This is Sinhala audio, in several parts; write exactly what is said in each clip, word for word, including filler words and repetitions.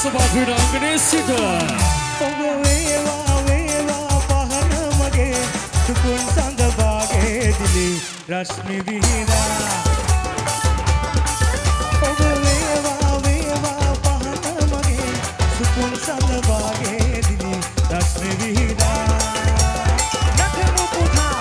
සභාපති අංගනේ සිට ඔබ වේවා වේවා පහන මගේ සුකුන් සඳ භාගේ දිලි රශ්මි විහිදා ඔබ වේවා වේවා පහන මගේ සුකුන් සඳ භාගේ දිලි රශ්මි විහිදා නටමු පුතා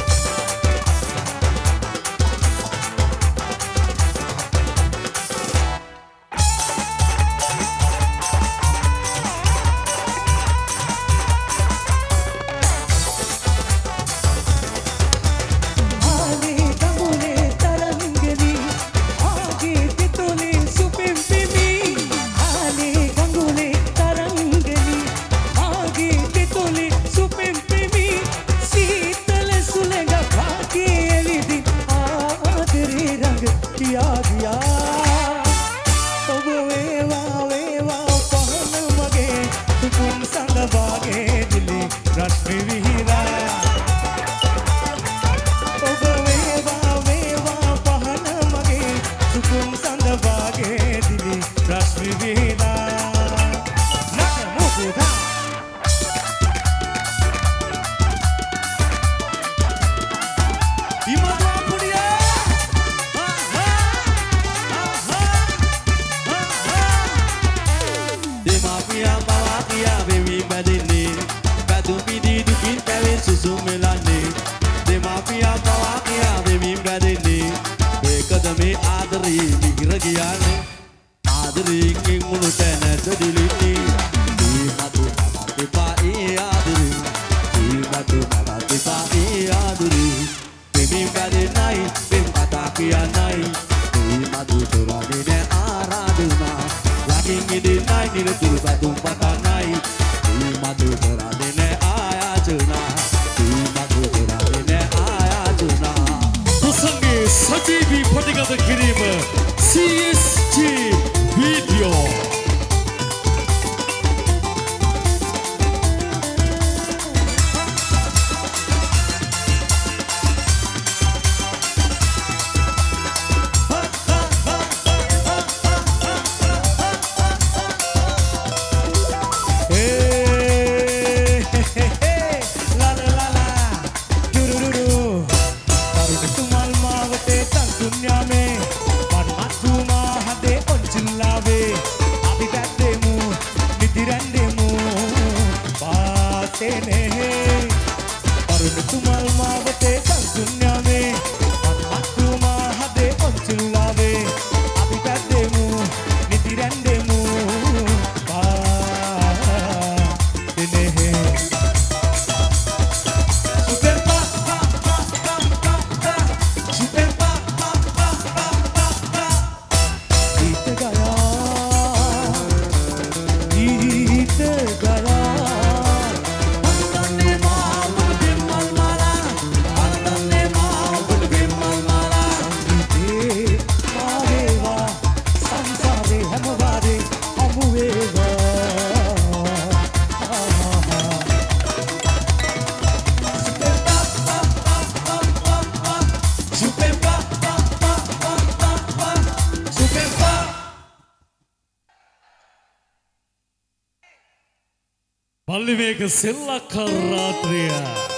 පල්ලිවේග සෙල්ලක් රාත්‍රිය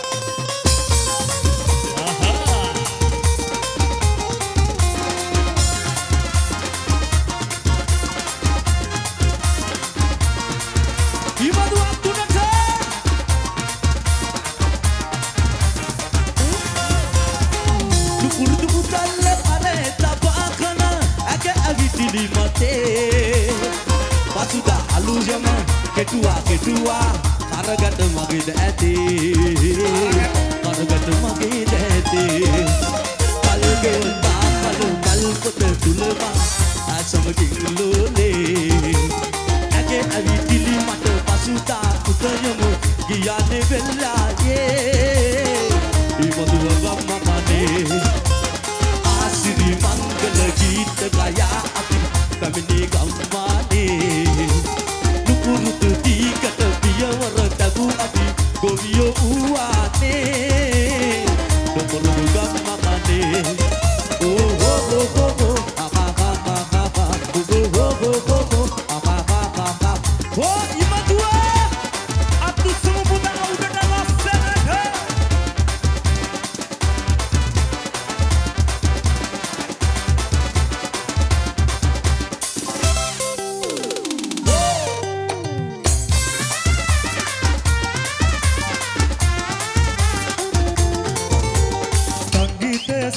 ketua ketua karagata mage dati karagata mage dati kalge ta kal kal kot tulma asamagi lole age avi dili mata pasuta utayamo giyane bella ye imaduwa gamane asiri mangal geet gaya api kamini gammane nukurutu tikat piyawar tabu api goviyo uane domoro gammane oh oh oh oh ha ha ha ha ha oh oh oh oh oh ha ha ha ha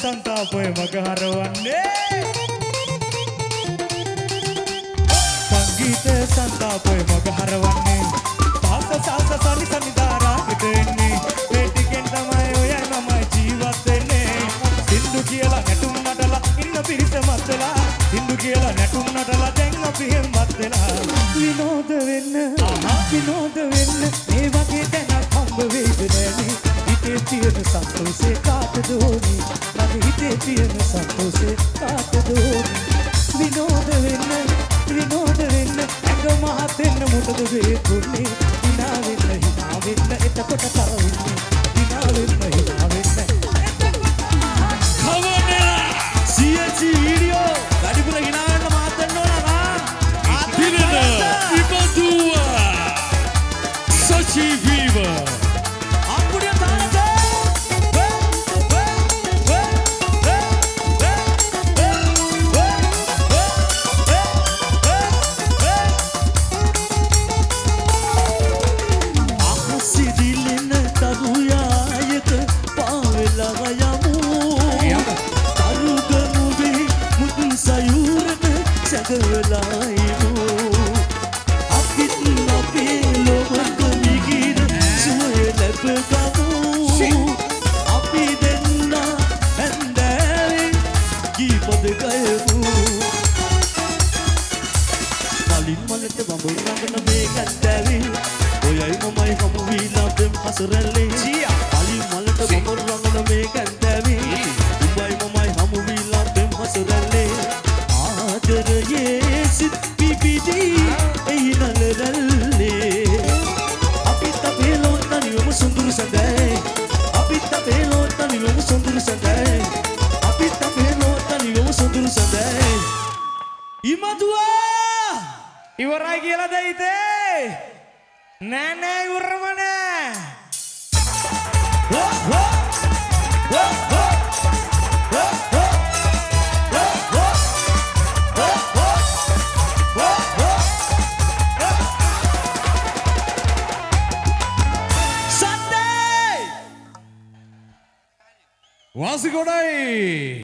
සංතාපය මග හරවන්නේ සංගීත සංතාපය මග හරවන්නේ සාස සාස සනි සනි දාරාකට එන්නේ මේ ටිකෙන් තමයි ඔයයි මම ජීවත් වෙන්නේ සින්දු කියලා නැටුම් නටලා ඉන්න පිරිස මත්තලා සින්දු කියලා නැටුම් නටලා දැන් අපි හෙම්බත් වෙලා විනෝද වෙන්න විනෝද වෙන්න මේ වගේ දැනක් හම්බ වෙයිද නැනේ හිතේ තියෙන සතුටේ කාටද ඕනි මගේ හිතේ තියෙන සතුටේ කාටද ඕනි විනෝද වෙන්න විනෝද වෙන්න ඇඟ මහත් වෙන්න මොකද වේකුනේ hina වෙන්න hina වෙන්න එතකොට තරවෙන්නේ hina වෙන්න hina වෙන්න කවනේ සීඑච් වීඩියෝ වැඩිපුර hina වෙන්න මාත් වෙන්න ඕන නා දිනන ඉබදුවා සචි වීවා අම්බුඩිය තානද ඉවරයි කියලා දෙයිතේ නෑ නෑ ඉවරම නෑ වාසිකොඩයි